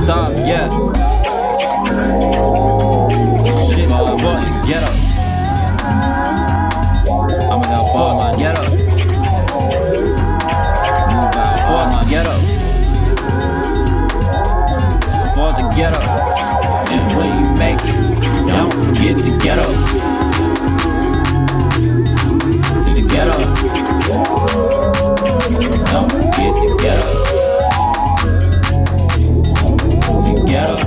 stop, yeah. Shit, fuck the ghetto. I'ma help all my ghetto. Move out for my ghetto. For the ghetto. And when you make it, don't forget the ghetto. The ghetto. Don't forget the ghetto. The ghetto.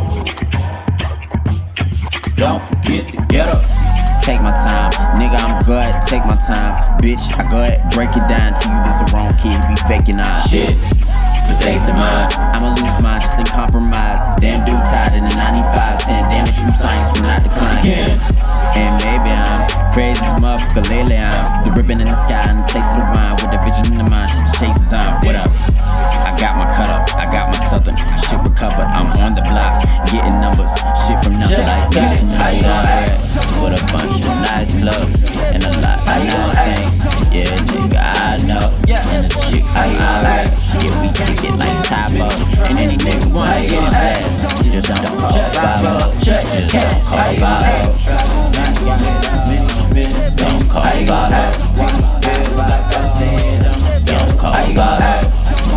Don't forget the ghetto. Take my time, nigga, I'm good, take my time. Bitch, I go ahead, break it down to you, this the wrong kid, be faking eyes. Shit, mistakes in mine. I'ma lose mine, just ain't compromise. Damn dude tied in the 95, saying damn it's true science, we not declining. And maybe I'm crazy as a motherfucker, lately I'm the ribbon in the sky and the taste of the wine. With the vision in the mind, shit chases on, what up? I got my cut up, I got my southern, shit recovered, I'm on the block, getting numbers, shit from nothing like this, with a bunch of nice clubs, and a lot of nice things, yeah nigga I know, and a chick from Iraq, yeah we kick it like Tybo, and any nigga wanna get it blast, just don't call 5-0, just don't call 5-0, don't call 5-0, don't call 5-0.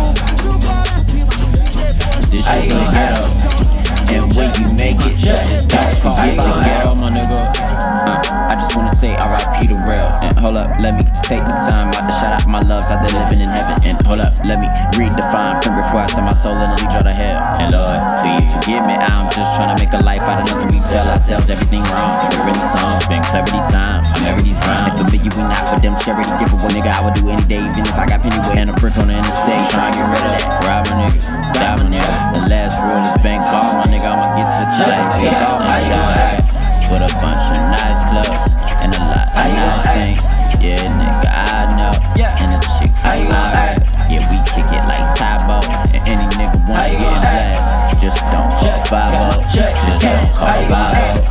This shit for the ghetto. And when you make it, just don't forget the ghetto, my nigga. I just wanna say R.I.P. to real. And hold up, let me take the time out to shout out my loves out there living in heaven. And hold up, let me read the fine print before I send my soul in the lead to hell. And Lord, please forgive me, I'm just trying to make a life out of nothing. We tell ourselves everything wrong. We're in these songs, been clarity time. I'm every these rhymes. And for me, we not for them charity giveaway, nigga. I would do any day, even if I got pennyweight and a brick on the interstate. Trying to get rid of that. Rob a nigga, die a nigga. The last rule is bank ball, my nigga. I'ma get to the check. Take off my shot. With a bunch of nice clubs and a lot of nice things. Yeah, nigga, I know. And a chick from Iraq. Yeah, we kick it like Tybo. And any nigga wanna get in blast, just don't call 5-0. Just don't call 5-0.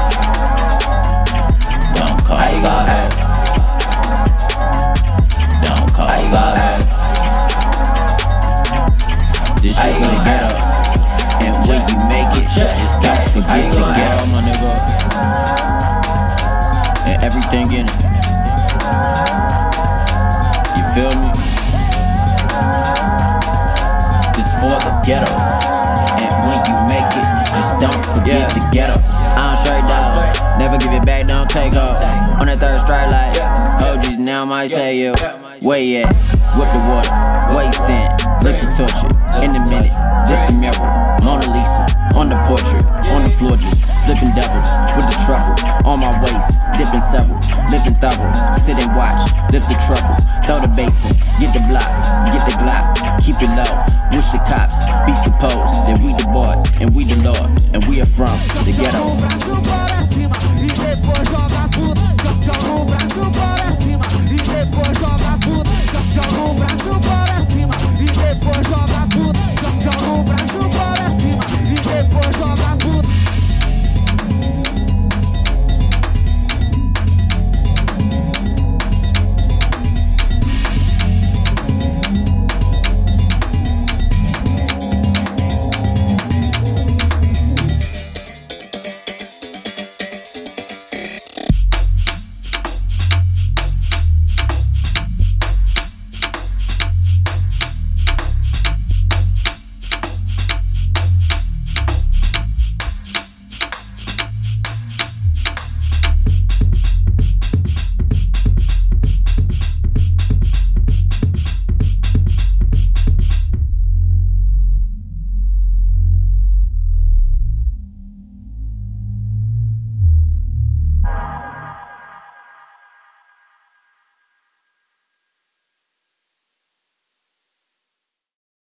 Don't call 5-0. Don't call 5-0. This shit for the ghetto. And when you make it, just don't forget the ghetto, my nigga. And everything in it. You feel me? This for the ghetto. And when you make it, just don't forget the ghetto. I'm straight down, never give it back, don't take off. On that third strike like OGs now might say you. Where you at? Whip the water, waist in, lick the torture. In a minute, this the mirror, Mona Lisa, on the portrait, on the floor just flipping devils with the truffle. On my waist, dipping several, lifting thorough, sit and watch, lift the truffle, throw the basin, get the block, get the Glock, keep it low, wish the cops be supposed that we the boys, and we the Lord, and we are from the ghetto.